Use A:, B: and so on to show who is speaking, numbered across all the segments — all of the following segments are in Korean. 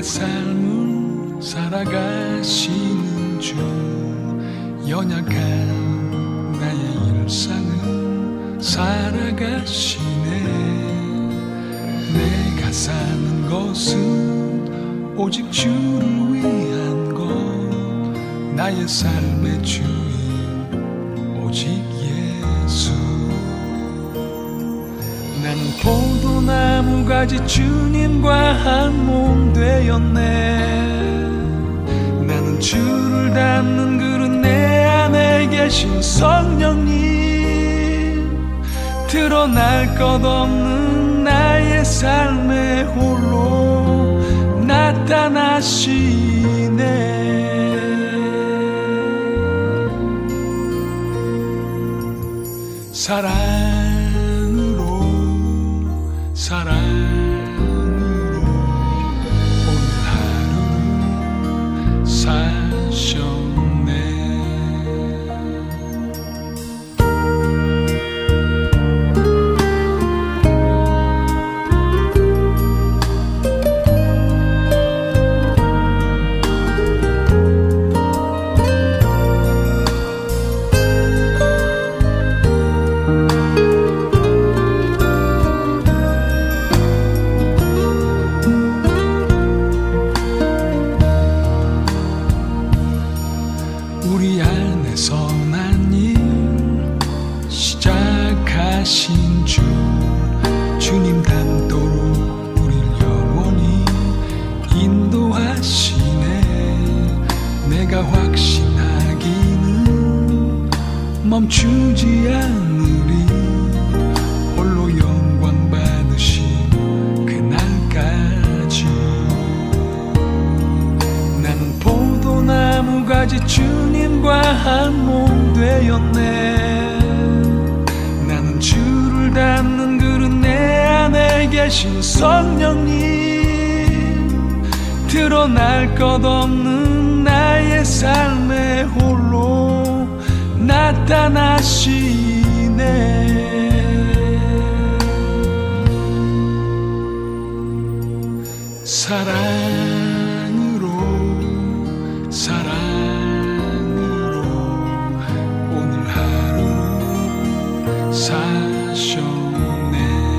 A: 삶을 살아가시는 주 연약한 나의 일상을 살아가시네. 내가 사는 것은 오직 주를 위한 것 나의 삶의 주인 오직 예수. 나는 포도나무가지 주님과 한 몸 되었네. 나는 주를 담는 그릇 내 안에 계신 성령님 드러날 것 없는 나의 삶에 홀로 나타나시네. 사랑으로 오늘 하루 사셨네. 우리 안에 선한 일 시작하신 주 주님 담도록 우릴 영원히 인도하시네. 내가 확신하기는 멈추지 않으리. 홀로 영광 받으신 그날까지. 나는 포도나무가지 주님과 한 몸 되었네. 나는 주를 담는 그릇 내 안에 계신 성령님 드러날 것 없는 나의 삶에 홀로 나타나시네. 사랑으로 오늘 하루 사셨네.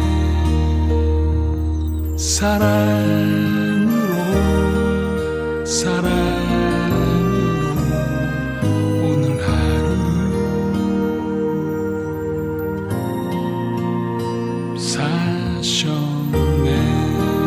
A: 사랑으로 오늘 하루 사셨네.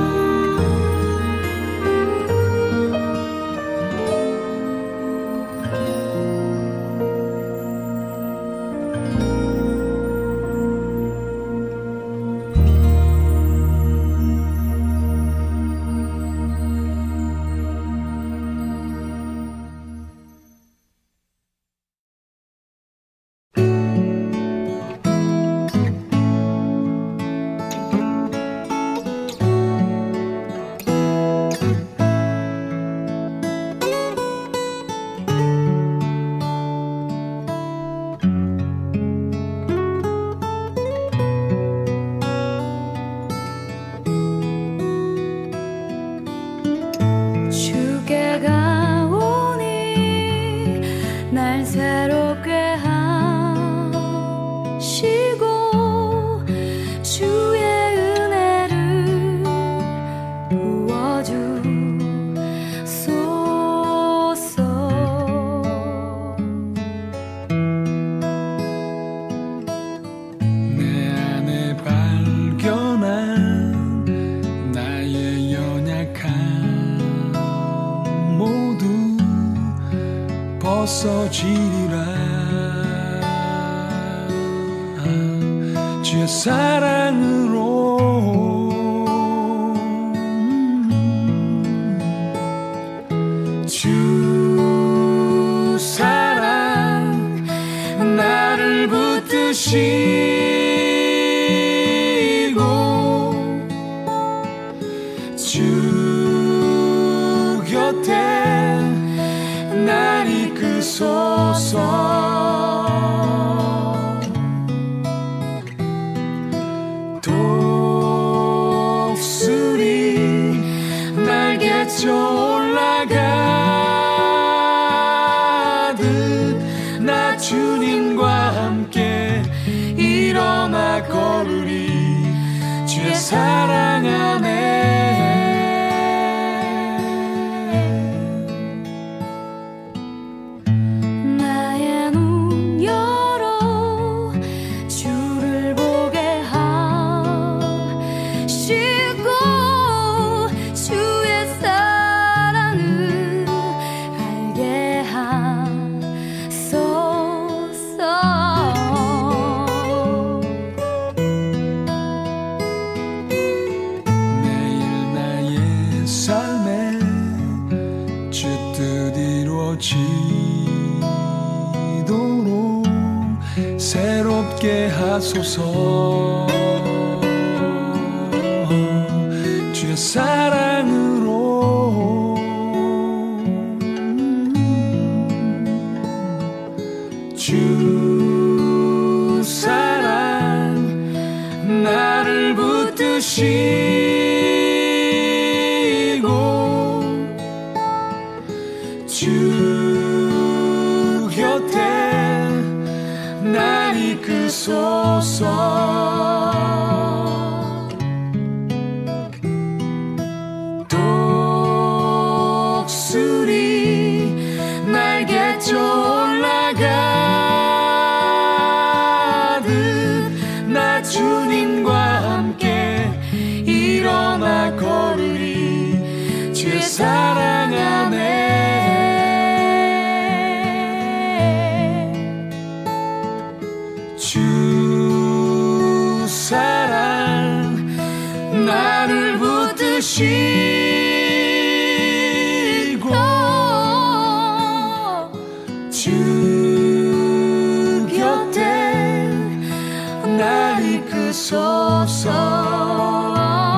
A: 벗어지리라. 주의 사랑으로 주 사랑 나를 붙드시고 주 곁에 날 이끄소서. 돕으리 날 저 올라가듯 나 주님과 함께 일어나 걸으리 주의 사랑 안에
B: 나의 눈 열어 주를 보게 하시고 주의 사랑을 알게 하소서.
A: 매일 나의 삶에 주 뜻 이루어지도록 새롭게 하소서. 주의 사랑으로 주 사랑 나를 붙드시고 주 곁에 날 이끄소서. 독수리 날개쳐 올라가듯 나 주님과 함께 일어나 걸으리 주의 사랑 안에. 주 사랑 나를 붙드시고 주 곁에 날 이끄소서.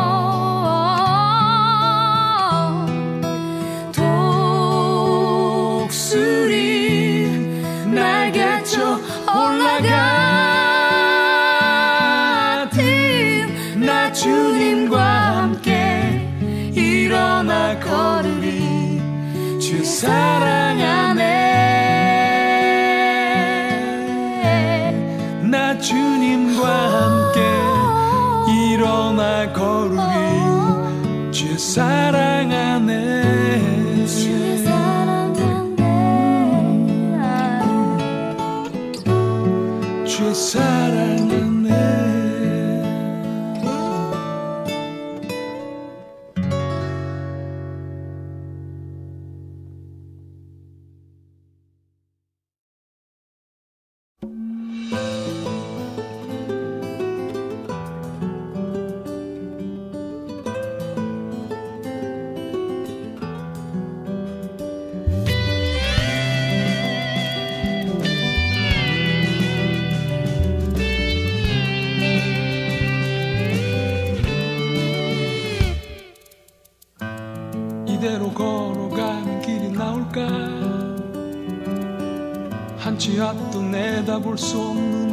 A: 독수리 날개쳐 올라가듯 나 주님과 함께 일어나 걸으리 주 사랑 안에. 나 주님과 함께 일어나 걸으리 주 사랑 안에.
B: 주의 사랑 안에.
A: 주의 사랑 안에. 이대로 걸어가는 길이 나올까? 한치 앞도 내다볼 수 없는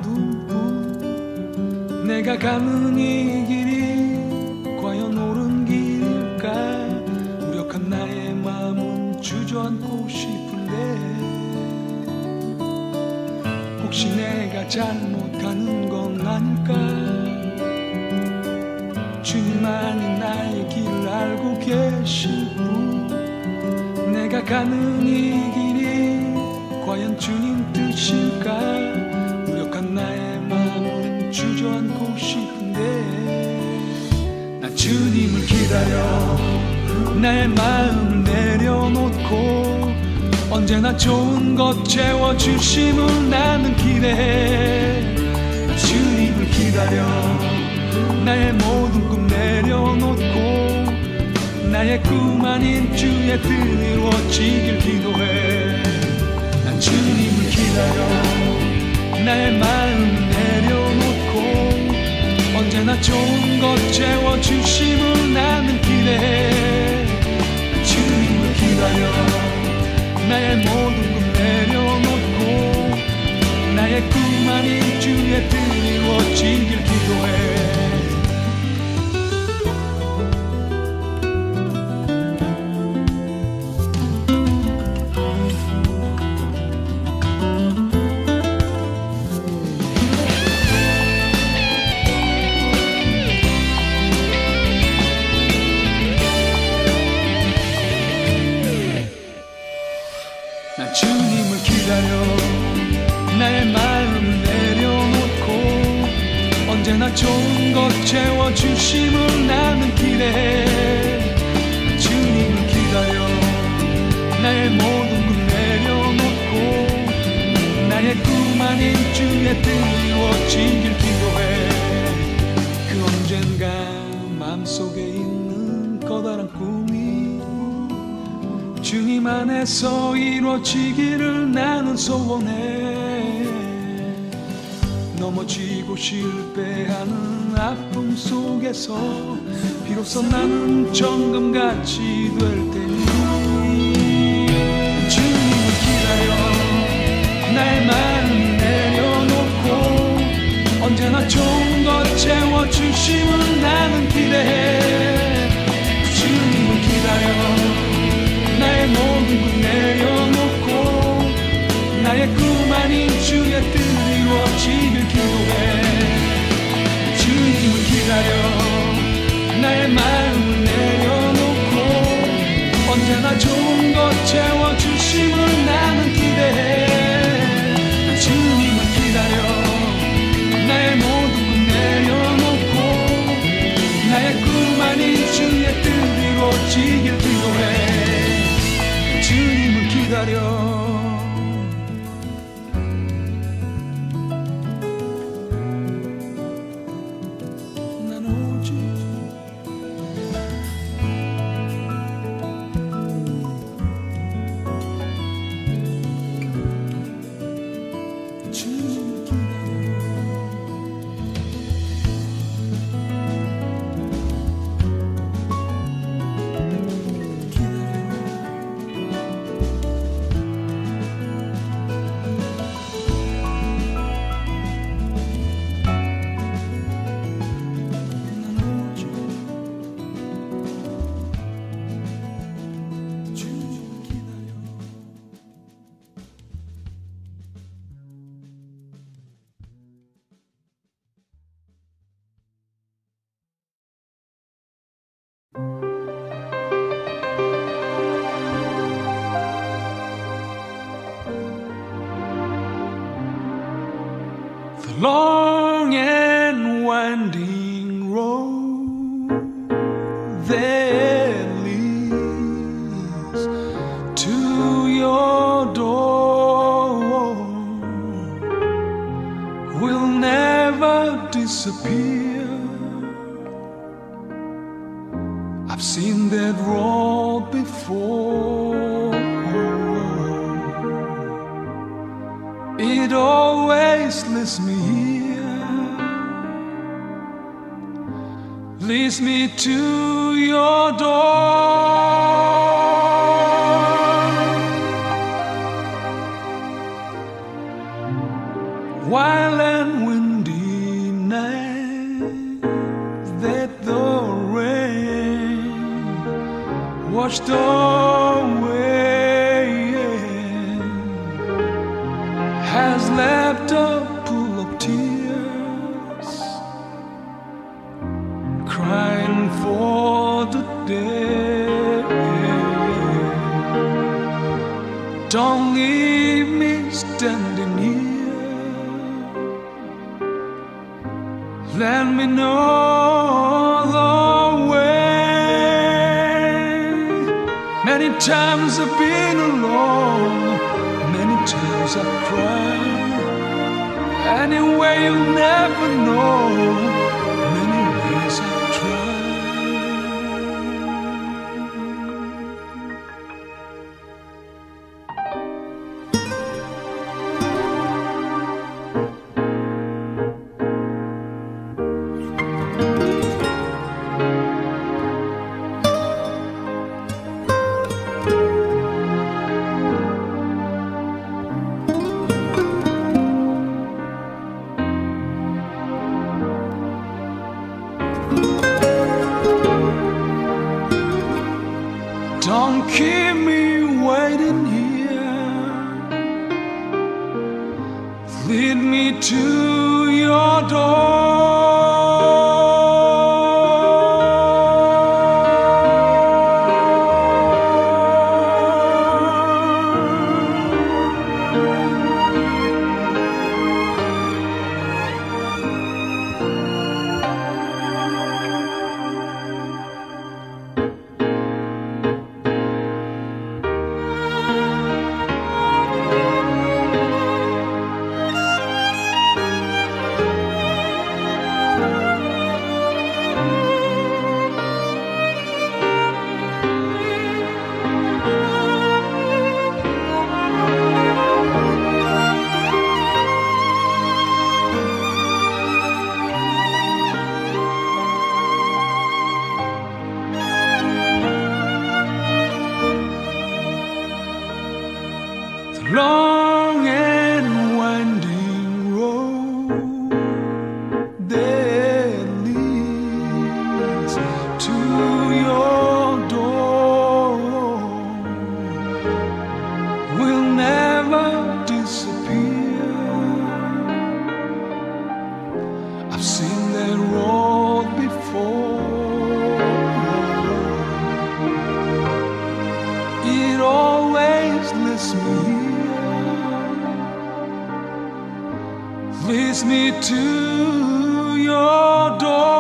A: 어둠. 내가 가는 이 길이 과연 옳은 길일까? 무력한 나의 마음은 주저앉고 싶은데 혹시 내가 잘못하는 건 아닐까? 주님만이 나의 길을 알고 계시고 내가 가는 이 길이 과연 주님 뜻일까? 무력한 나의 마음은 주저앉고 싶은데 난 주님을 기다려 나의 마음을 내려놓고 언제나 좋은 것 채워주심을 나는 기대해. 난 주님을 기다려 나의 모든 꿈 내려놓고 나의 꿈 아닌 주의 뜻 이루어지길 기도해. 난 주님을 기다려 나의 마음 내려놓고 언제나 좋은 것 채워주심을 나는 기대해. 난 주님을 기다려 나의 모든 꿈 내려놓고 나의 꿈 아닌 주의 뜻 이루어지길 기도해. 채워주심을 나는 기대해. 주님을 기다려 나의 모든 걸 내려놓고 나의 꿈 아닌 주의 뜻 이루어지길 기도해. 그 언젠가 마음속에 있는 커다란 꿈이 주님 안에서 이루어지기를 나는 소원해. 넘어지고 실패하는 아픔 속에서 비로소 나는 정금같이 될 테니 주님을 기다려 나의 마음 내려놓고 언제나 좋은 것 채워주심을 나는 기대해. 주님을 기다려 나의 모든 것 내려놓고 나의 꿈 아닌 주의 뜻 이루어지길 기도해. 주님을 기다려 나의 마음을 내려놓고 언제나 좋은 것 채워주심을 나는 기대해. 주님을 기다려 나의 모든 것 내려놓고 나의 꿈 아닌 주의 뜻 이루어지길 기도해. 주님을 기다려. Long and winding road that leads to your door will never disappear. I've seen that road before. It always leads me here, leads me to your door. Wild and windy nights that the rain washed away has left a pool of tears, crying for the day. Don't leave me standing here, let me know the way. Many times I've been alone, many times I've cried. Anyway, you'll never know. Many ways I've Don't keep me waiting here, lead me to your door. long and winding road that leads to your door will never disappear. I've seen that road before. It always leads me here, leads me to your door.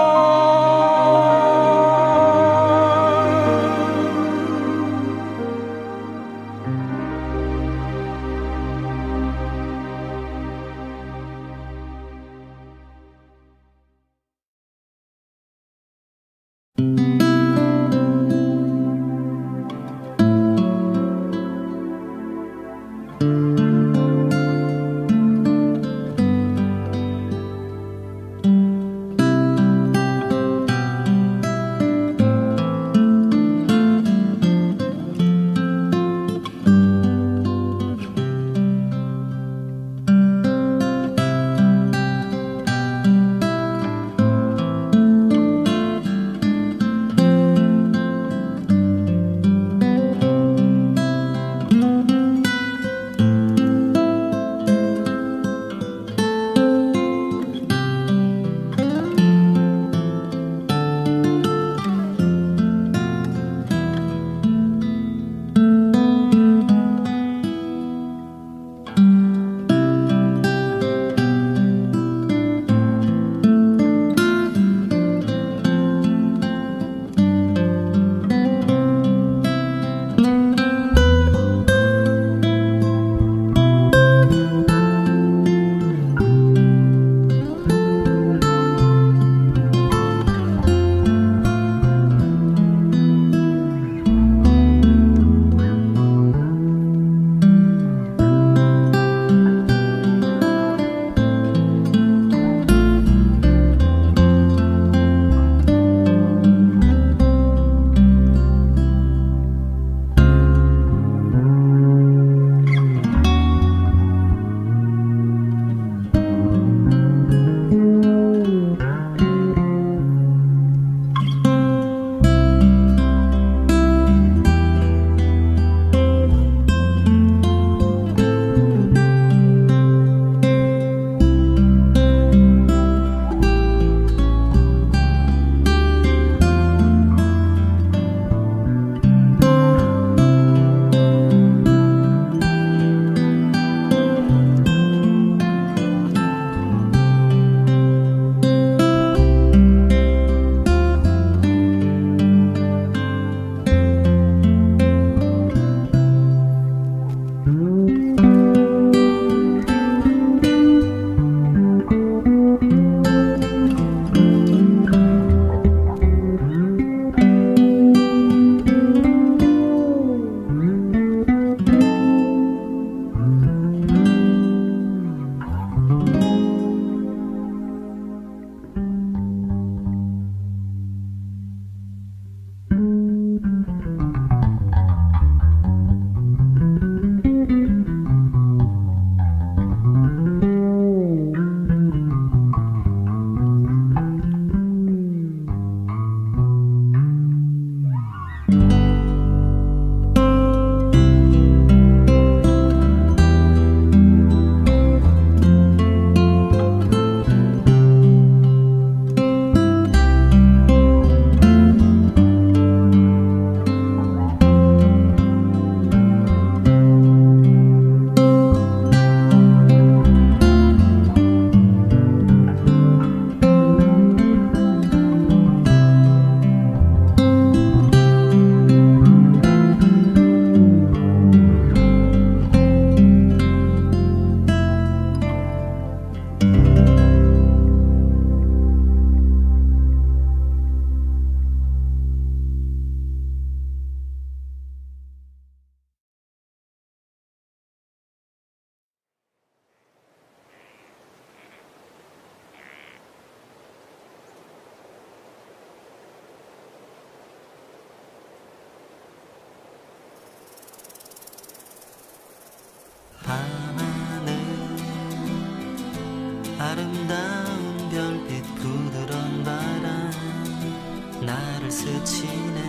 C: 스치네.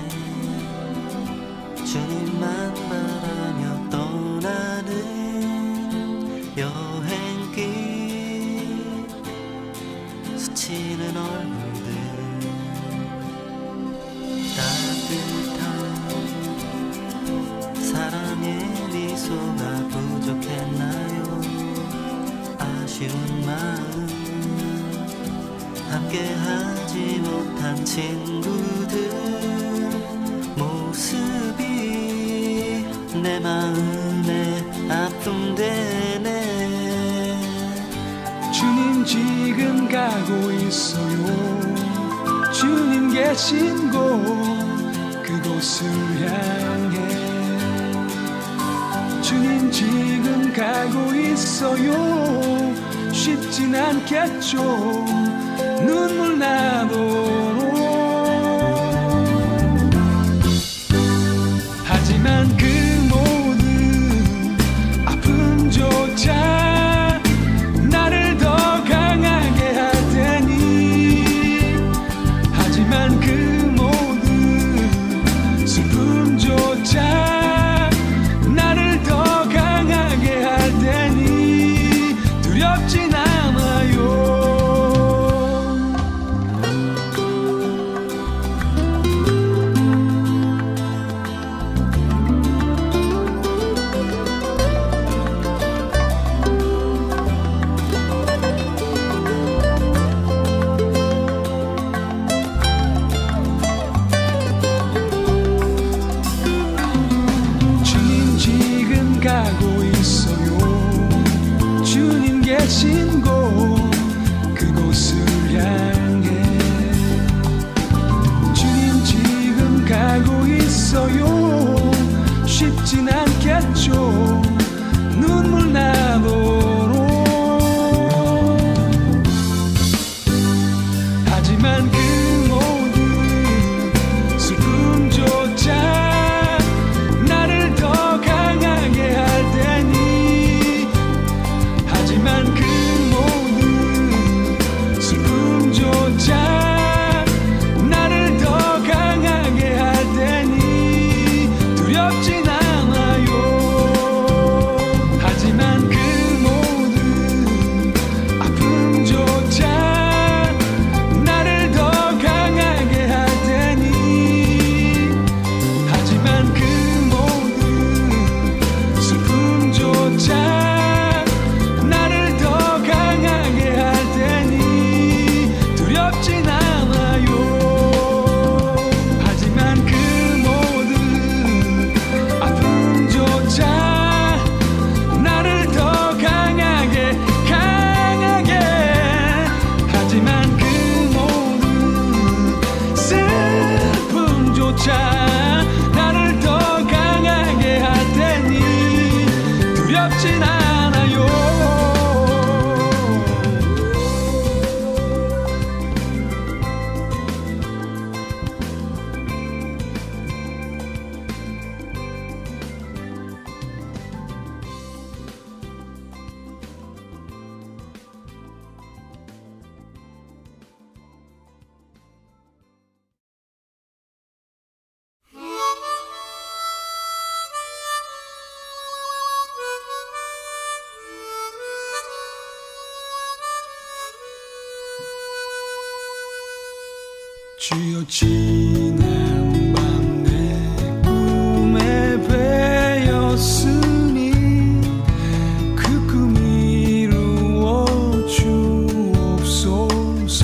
C: 주님만 바라며 떠나는 여행길, 스치는 얼굴들, 따뜻한 사랑의 미소가 부족했나요? 아쉬운 마음, 함께하지 못한 친구들 모습이 내 마음에 아픔 되네.
A: 주님 지금 가고 있어요. 주님 계신 곳 그곳을 향해. 주님 지금 가고 있어요. 쉽진 않겠죠. 눈물 나도. 하지만 그 모든 아픔조차 나를 더 강하게 할 테니. 하지만 그 모든 슬픔조차 나를 더 강하게 할 테니 두렵진 않아요. 가고 있어요. 주님 계신 곳 그곳을 향해. 주님 지금 가고 있어요. 쉽진 않겠죠. 눈물 나도록. 하지만 그 모든 슬픔조차 그 모든 슬픔조차 나를 더 강하게 할 테니 두렵진 않아요. 하지만 그 모든 아픔조차 나를 더 강하게 할 테니. 하지만 그 모든 슬픔조차 나를 더 강하게 할 테니 두렵진 않아요. 주여 지난 밤 내 꿈에 배었으니 그 꿈 이루어 주옵소서.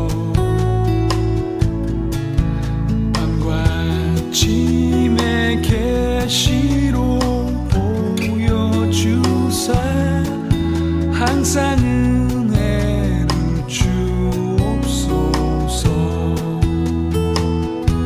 A: 밤과 아침의 계시로 보여주사 항상 은혜를 주옵소서.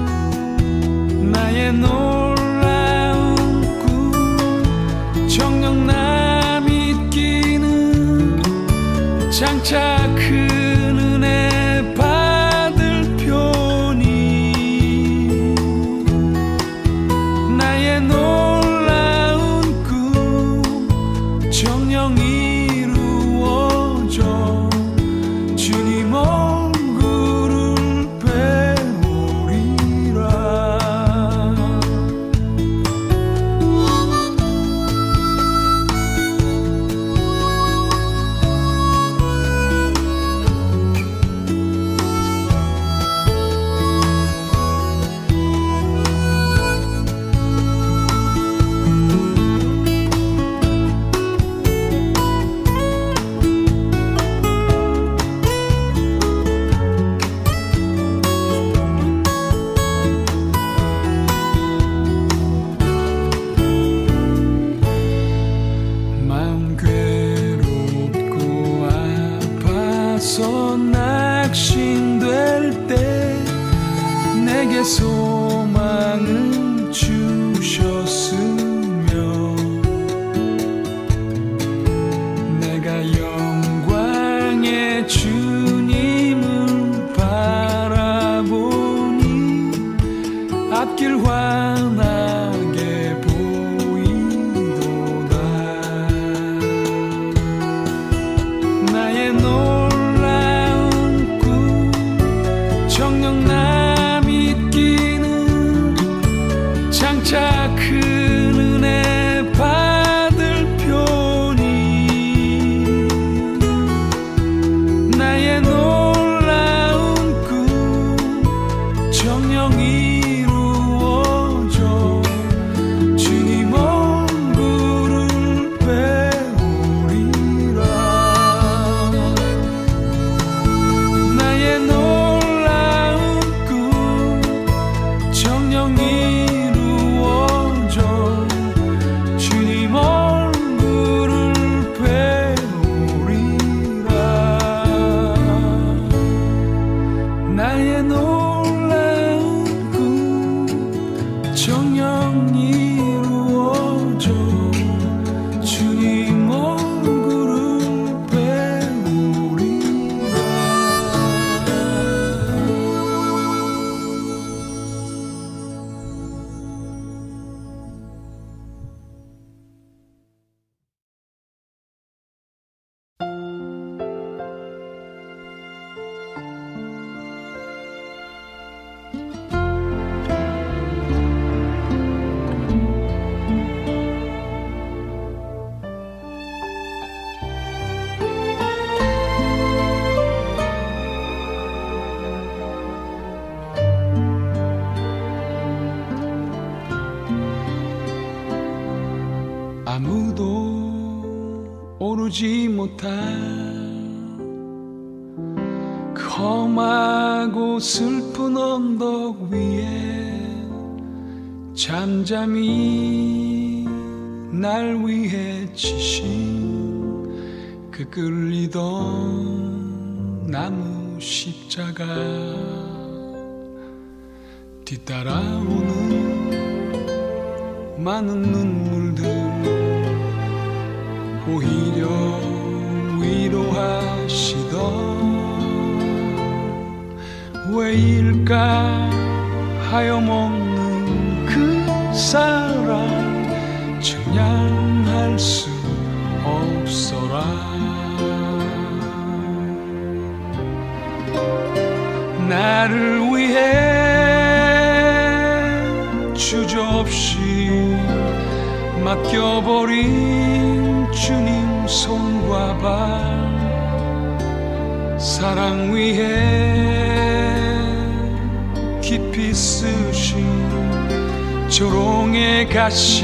A: 이루어져 주님 얼굴을 배우리라. 아무도 오르지 못한 그 험하고 슬픈 언덕 위에 잠잠히 날 위해 지신 그 끌리던 나무 십자가 뒤따라오는 많은 눈물들 오히려 위로하시던 왜일까 하여 먹는 그 사랑 증량할 수 없어라. 나를 위해 주저없이 맡겨버린 주님 손과 발 사랑 위해 깊이 쓰신 조롱의 가시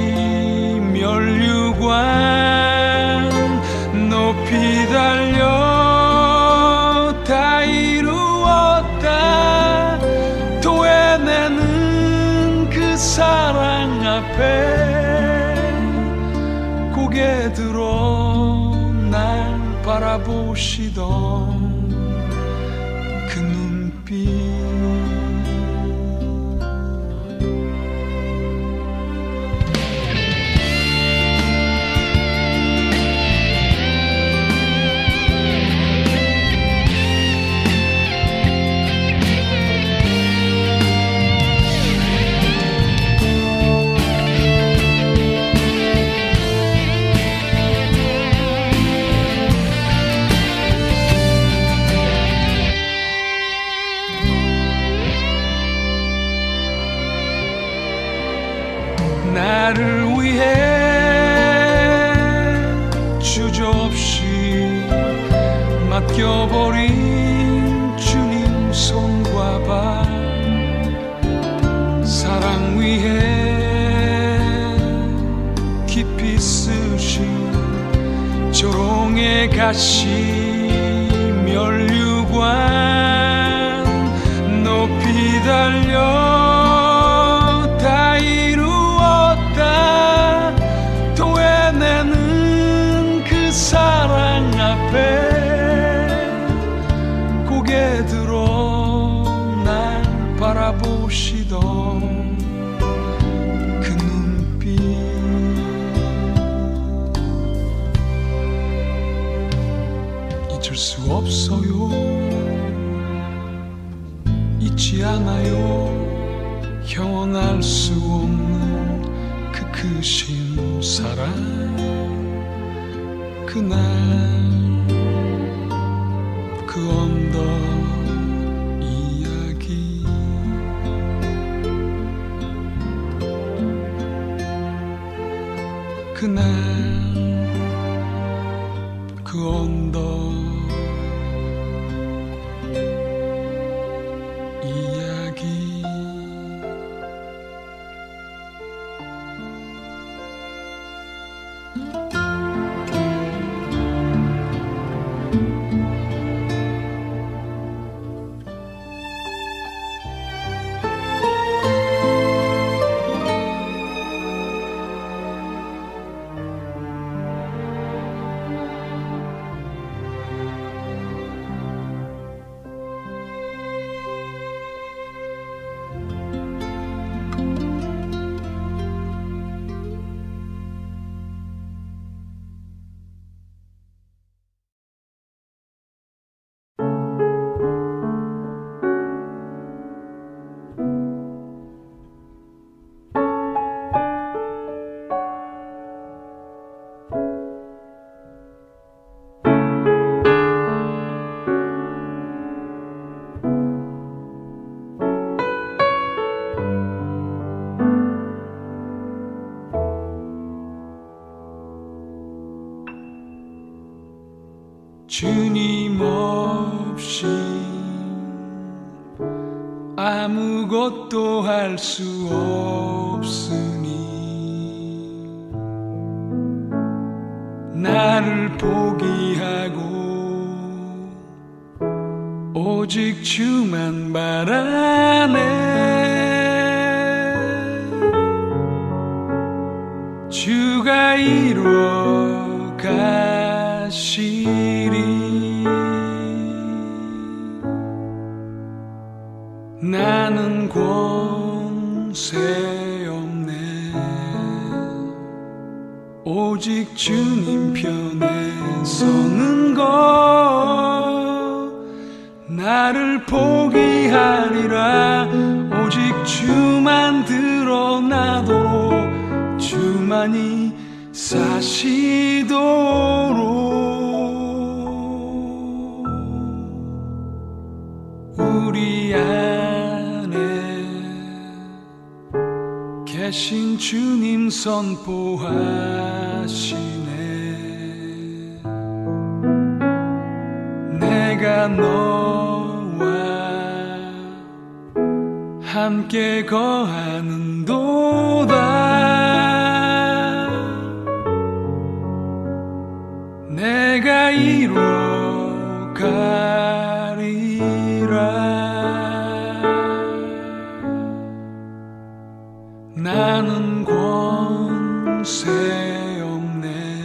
A: 면류관 높이 달려 다 이루었다 토해내는 그 사랑 앞에 고개 들어 날 바라보시던 그 눈빛 나를 위해 주저없이 맡겨버린 주님 손과 발 사랑 위해 깊이 쓰신 조롱의 가시 면류관 높이 달려 토해내는 그 사랑 앞에 고개 들어 날 바라보시던 그 눈빛 잊을 수 없어요 잊지 않아요 형언할 수 없는 그 크신 사랑 그날 그 언덕 이야기 그날 그 언덕 이야기 주님 없이 아무것도 할 수 없으니 나를 포기하고 오직 주만 바라네. 주가 이루어 가시리. 나는 권세 없네. 오직 주님 편에 서는 것. 나를 포기하리라. 오직 주만 드러나도록 주만이 사시도록 우리 안에 계신 주님 선포하시네. 내가 너와 함께 거하는도다. 내가 이루어 가리라. 나는 권세 없네.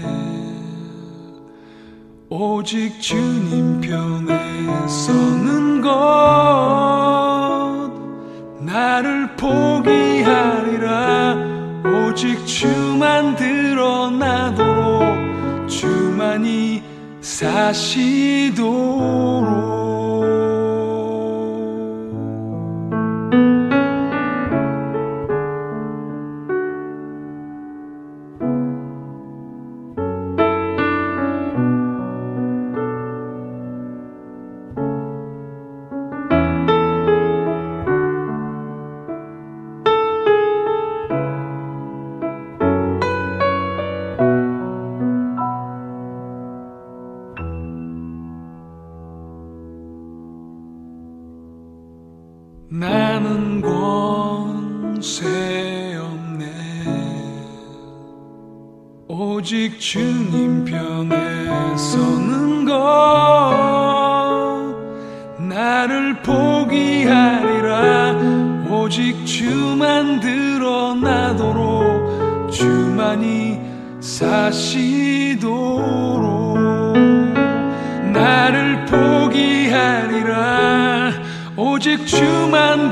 A: 오직 주님 편에 서는 것. 나를 포기하리라. 오직 주만 드러나도록 주만이 사시도록. 나는 권세 없네. 오직 주님 편에 서는 것. 나를 포기하리라. 오직 주만 드러나도록 주만이 사시도록. 나를 포기하리라. 오직 주만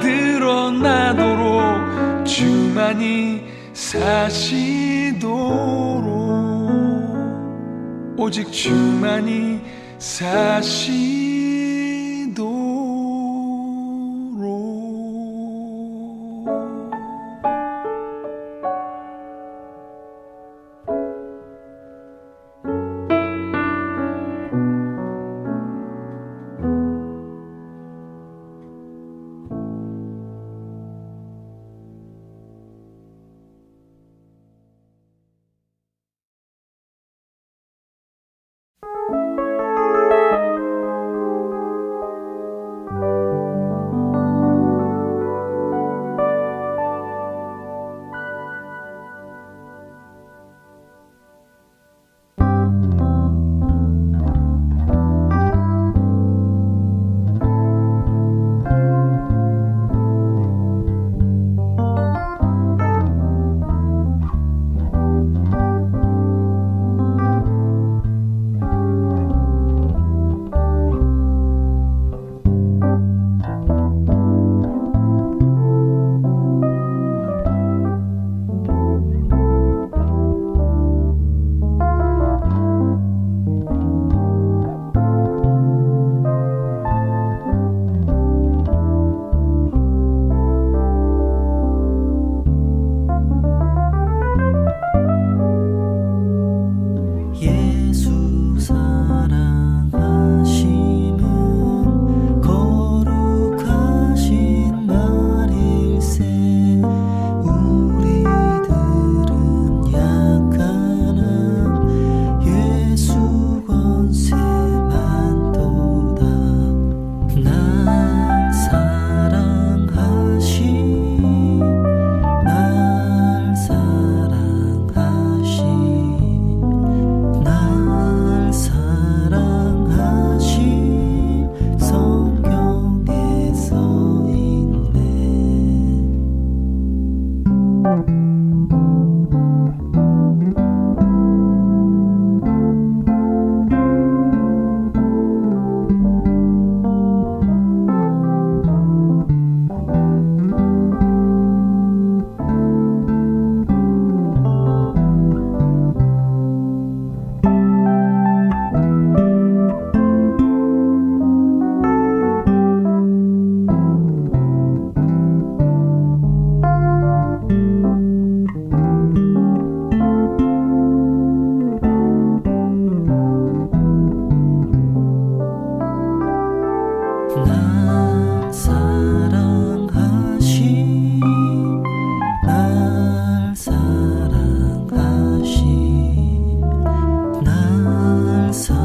A: 드러나도록 주만이 사시도록. 오직 주만이 사시도록.
C: 서